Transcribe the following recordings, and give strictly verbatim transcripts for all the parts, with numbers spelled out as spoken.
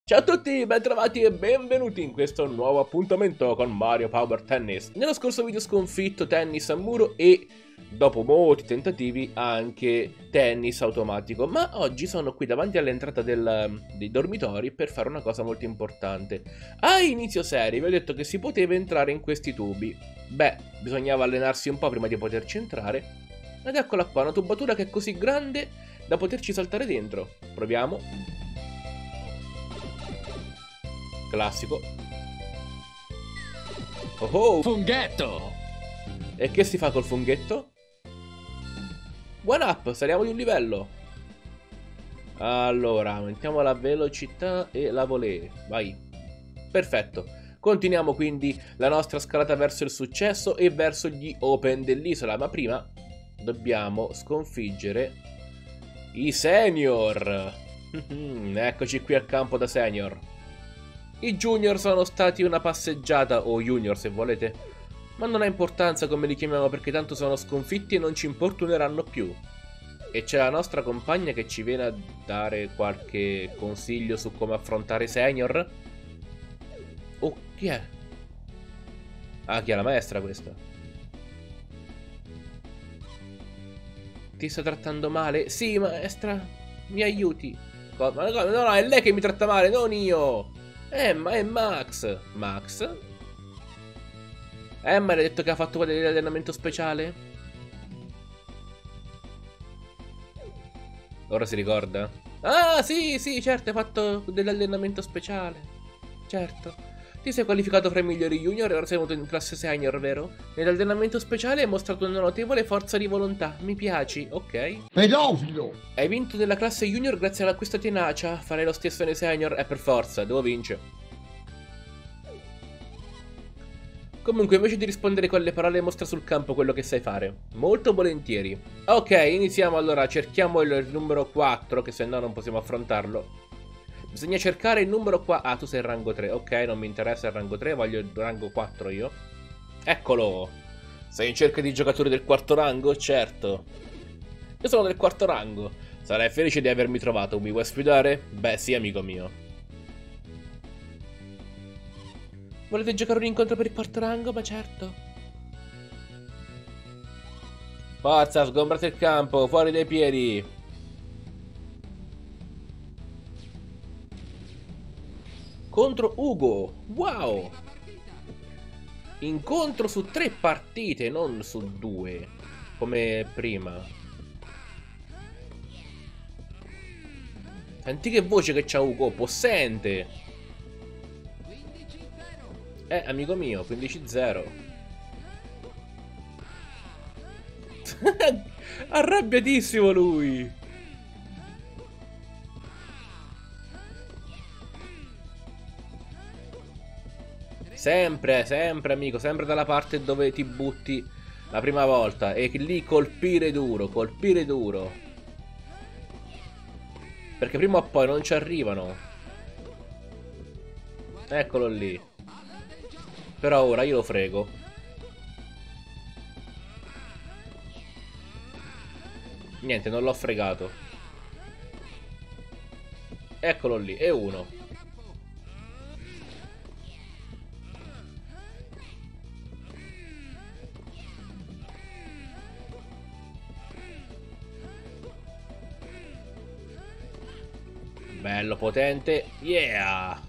Ciao a tutti, bentrovati e benvenuti in questo nuovo appuntamento con Mario Power Tennis. Nello scorso video ho sconfitto tennis a muro e, dopo molti tentativi, anche tennis automatico. Ma oggi sono qui davanti all'entrata del, dei dormitori per fare una cosa molto importante. A inizio serie vi ho detto che si poteva entrare in questi tubi. Beh, bisognava allenarsi un po' prima di poterci entrare. Ed eccola qua, una tubatura che è così grande da poterci saltare dentro. Proviamo. Classico. Oh oh! Funghetto! E che si fa col funghetto? One up, saliamo di un livello. Allora, aumentiamo la velocità e la volée. Vai. Perfetto. Continuiamo quindi la nostra scalata verso il successo e verso gli open dell'isola. Ma prima dobbiamo sconfiggere i senior. Eccoci qui al campo da senior. I junior sono stati una passeggiata, o junior se volete, ma non ha importanza come li chiamiamo perché tanto sono sconfitti e non ci importuneranno più. E c'è la nostra compagna che ci viene a dare qualche consiglio su come affrontare i senior. Oh, chi è? Ah, chi è la maestra questa? Ti sta trattando male? Sì, maestra, mi aiuti. Ma no, no, no, è lei che mi tratta male, non io. Eh, ma è Max. Max? Eh, ma l'hai detto che ha fatto quello dell'allenamento speciale? Ora si ricorda? Ah, sì, sì, certo, hai fatto dell'allenamento speciale. Certo. Ti sei qualificato fra i migliori junior e ora sei venuto in classe senior, vero? Nell'allenamento speciale hai mostrato una notevole forza di volontà. Mi piaci, ok? Pedofilo! Hai vinto della classe junior grazie alla questa tenacia. Farei lo stesso nei senior? È per forza, devo vincere. Comunque, invece di rispondere con le parole, mostra sul campo quello che sai fare. Molto volentieri. Ok, iniziamo allora. Cerchiamo il numero quattro, che se no non possiamo affrontarlo. Bisogna cercare il numero qua. Ah, tu sei il rango tre. Ok, non mi interessa il rango tre, voglio il rango quattro io. Eccolo. Sei in cerca di giocatori del quarto rango? Certo. Io sono del quarto rango. Sarai felice di avermi trovato. Mi vuoi sfidare? Beh, sì, amico mio. Volete giocare un incontro per il quarto rango? Ma certo. Forza, sgombrate il campo, fuori dai piedi. Contro Ugo. Wow. Incontro su tre partite, non su due, come prima. Senti che voce che c'ha Ugo, possente. Eh, amico mio, quindici zero. Arrabbiatissimo lui. Sempre, sempre amico, sempre dalla parte dove ti butti la prima volta. E lì colpire duro, colpire duro. Perché prima o poi non ci arrivano. Eccolo lì. Però ora io lo frego. Niente, non l'ho fregato. Eccolo lì, e uno. Bello, potente. Yeah!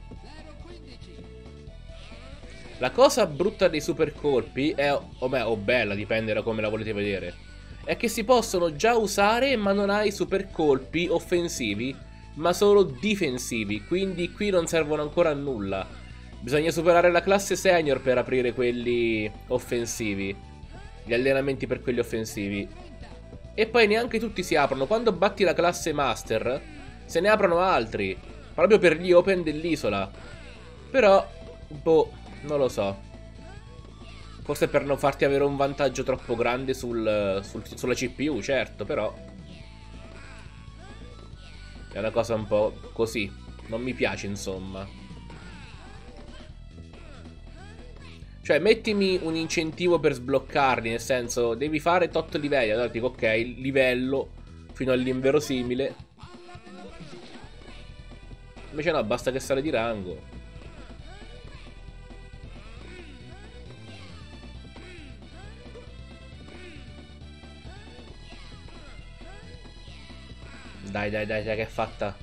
La cosa brutta dei super colpi è, o, beh, o bella, dipende da come la volete vedere, è che si possono già usare ma non hai super colpi offensivi, ma solo difensivi, quindi qui non servono ancora a nulla. Bisogna superare la classe senior per aprire quelli offensivi, gli allenamenti per quelli offensivi. E poi neanche tutti si aprono, quando batti la classe master se ne aprono altri, proprio per gli open dell'isola. Però, boh, non lo so. Forse per non farti avere un vantaggio troppo grande sul, sul, sulla C P U, certo, però è una cosa un po' così. Non mi piace, insomma. Cioè, mettimi un incentivo per sbloccarli, nel senso, devi fare tot livelli. Allora dico, ok, livello fino all'inverosimile. Invece no, basta che sale di rango. Dai, dai, dai, dai, che è fatta.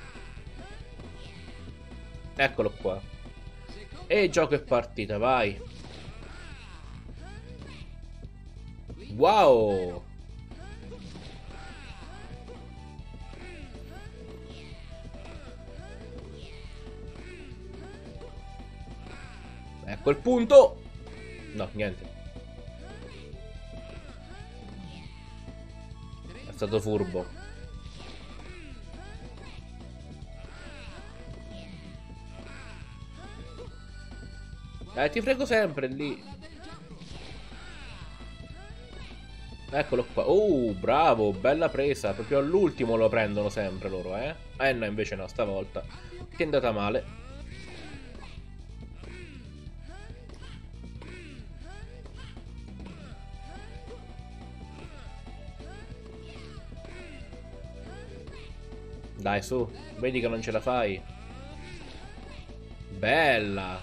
Eccolo qua. E gioco e partita, vai. Wow. E a quel punto... No, niente. È stato furbo. Eh, ti prego sempre lì. Eccolo qua. Oh, bravo, bella presa. Proprio all'ultimo lo prendono sempre loro, eh. Eh no, invece no, stavolta ti è andata male. Dai, su, vedi che non ce la fai. Bella.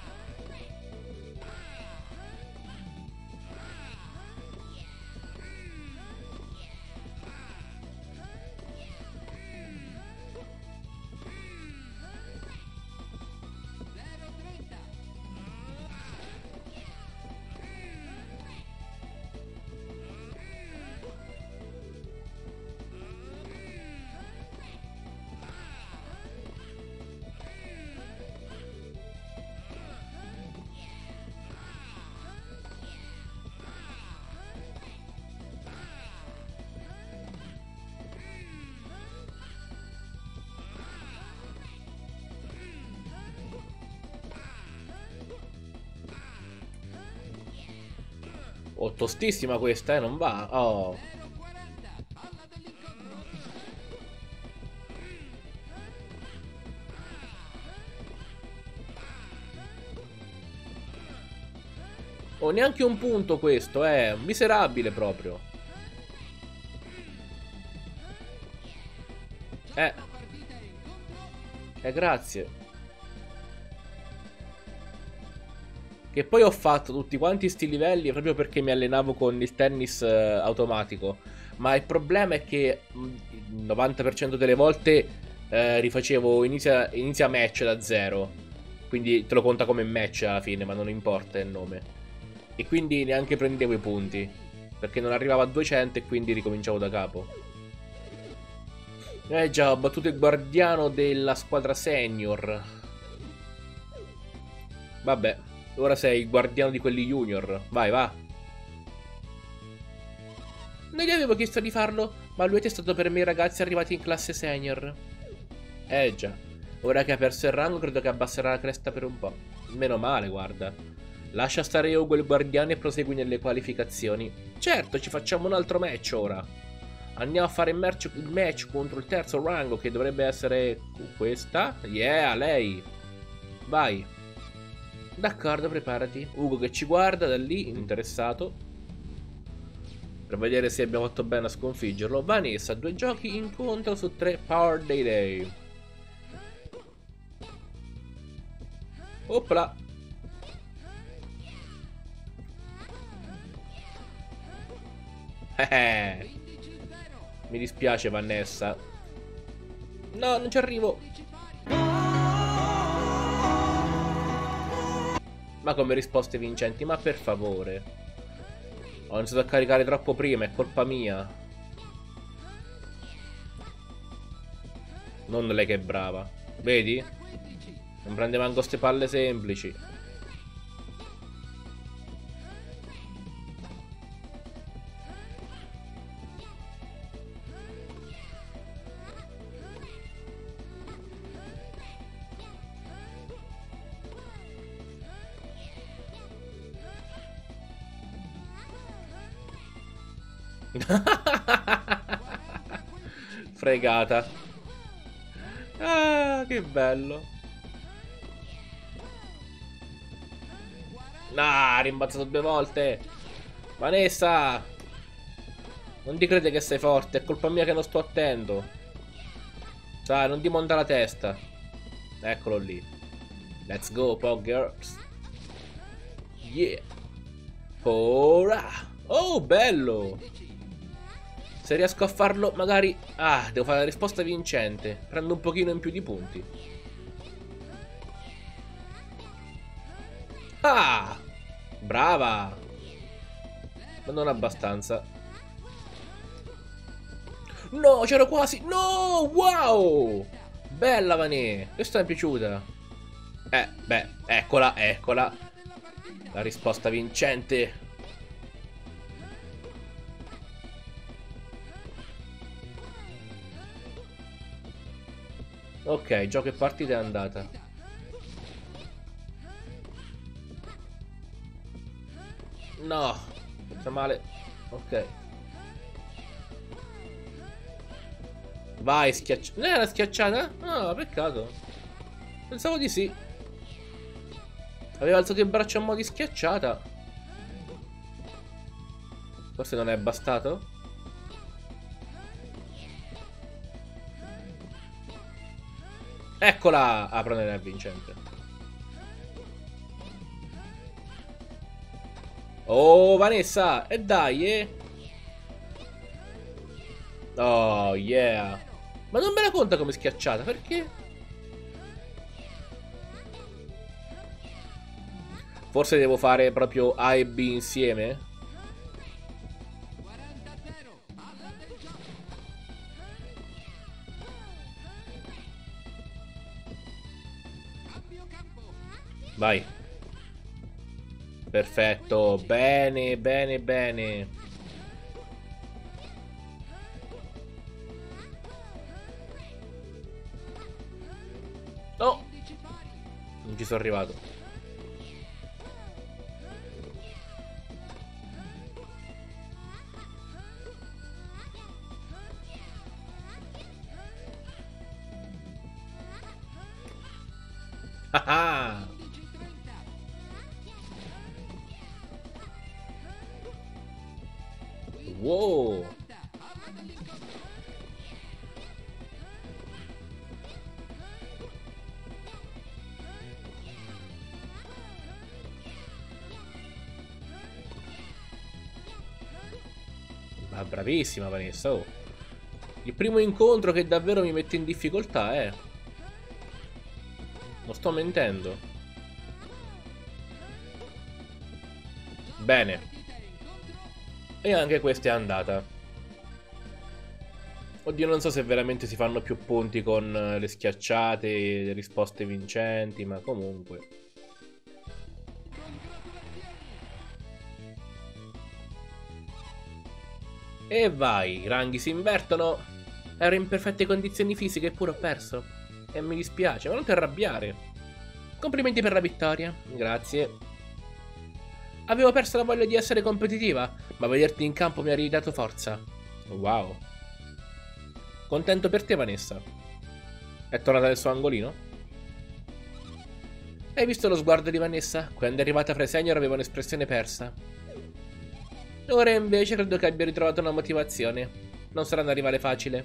Oh, tostissima questa, eh, non va. Oh. Oh, neanche un punto questo, eh. Miserabile proprio. Eh. Eh, grazie. Che poi ho fatto tutti quanti sti livelli proprio perché mi allenavo con il tennis eh, automatico. Ma il problema è che il novanta per cento delle volte eh, rifacevo inizia, inizia match da zero. Quindi te lo conta come match alla fine, ma non importa il nome. E quindi neanche prendevo i punti, perché non arrivavo a duecento e quindi ricominciavo da capo. Eh già, ho battuto il guardiano della squadra senior. Vabbè. Ora sei il guardiano di quelli junior. Vai, va. Non gli avevo chiesto di farlo, ma lui è testato per me i ragazzi arrivati in classe senior. Eh già. Ora che ha perso il rango credo che abbasserà la cresta per un po'. Meno male, guarda. Lascia stare Ugo il guardiano e prosegui nelle qualificazioni. Certo, ci facciamo un altro match ora. Andiamo a fare il match, il match contro il terzo rango, che dovrebbe essere questa. Yeah, lei. Vai. D'accordo, preparati. Ugo che ci guarda da lì, interessato, per vedere se abbiamo fatto bene a sconfiggerlo. Vanessa, due giochi, incontro su tre, Power Day Day. Opla. Eh, mi dispiace Vanessa. No, non ci arrivo. Ma come risposte vincenti, ma per favore. Ho iniziato a caricare troppo prima, è colpa mia. Non lei che è brava. Vedi? Non prende manco ste palle semplici. Fregata. Ah, che bello. Ah, rimbalzato due volte. Vanessa, non ti crede che sei forte, è colpa mia che non sto attento. Sai, non ti monta la testa. Eccolo lì. Let's go, Poggers. Yeah. Ora. Oh, bello. Se riesco a farlo, magari... Ah, devo fare la risposta vincente. Prendo un pochino in più di punti. Ah! Brava! Ma non abbastanza. No, c'ero quasi. No, wow! Bella, Vanè. Questa mi è piaciuta. Eh, beh, eccola, eccola. La risposta vincente. Ok, gioco e partita è andata. No, fa male. Ok. Vai, schiacciata. Non era schiacciata? No, peccato. Pensavo di sì. Aveva alzato il braccio a mo' di schiacciata. Forse non è bastato? Eccola! Ah, però non è vincente. Oh, Vanessa! E dai, eh! Oh, yeah! Ma non me la conta come schiacciata, perché? Forse devo fare proprio A e B insieme? Vai. Perfetto. Bene, bene, bene. No. Non ci sono arrivato. Ah. Wow. Ma bravissima Vanessa, oh. Il primo incontro che davvero mi mette in difficoltà, eh. Non sto mentendo. Bene. E anche questa è andata. Oddio, non so se veramente si fanno più punti con le schiacciate, le risposte vincenti, ma comunque. E vai, i ranghi si invertono. Ero in perfette condizioni fisiche eppure ho perso. E mi dispiace, ma non ti arrabbiare. Complimenti per la vittoria. Grazie. Avevo perso la voglia di essere competitiva, ma vederti in campo mi ha ridato forza. Wow. Contento per te, Vanessa. È tornata nel suo angolino? Hai visto lo sguardo di Vanessa? Quando è arrivata fra i senior aveva un'espressione persa. Ora invece credo che abbia ritrovato una motivazione. Non sarà un rivale facile.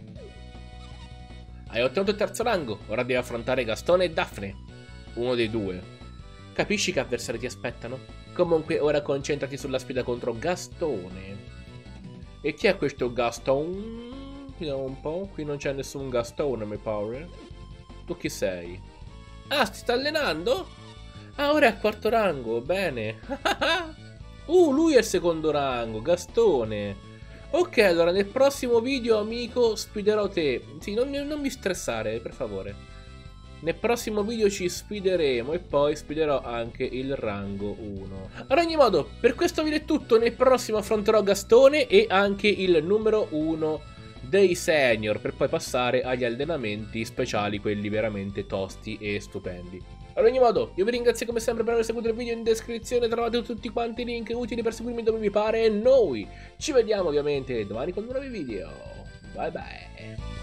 Hai ottenuto il terzo rango, ora devi affrontare Gastone e Daphne. Uno dei due. Capisci che avversari ti aspettano? Comunque ora concentrati sulla sfida contro Gastone. E chi è questo Gastone? Vediamo un po'. Qui non c'è nessun Gastone, mi pare. Tu chi sei? Ah, si sta allenando? Ah, ora è al quarto rango, bene. Uh, lui è il secondo rango, Gastone. Ok, allora nel prossimo video, amico, sfiderò te. Sì, non, non mi stressare, per favore. Nel prossimo video ci sfideremo e poi sfiderò anche il rango uno. Ad ogni modo, per questo video è tutto. Nel prossimo affronterò Gastone e anche il numero uno dei senior, per poi passare agli allenamenti speciali, quelli veramente tosti e stupendi. Ad ogni modo, io vi ringrazio come sempre per aver seguito il video. In descrizione trovate tutti quanti i link utili per seguirmi dove vi pare e noi ci vediamo ovviamente domani con nuovi video. Bye bye.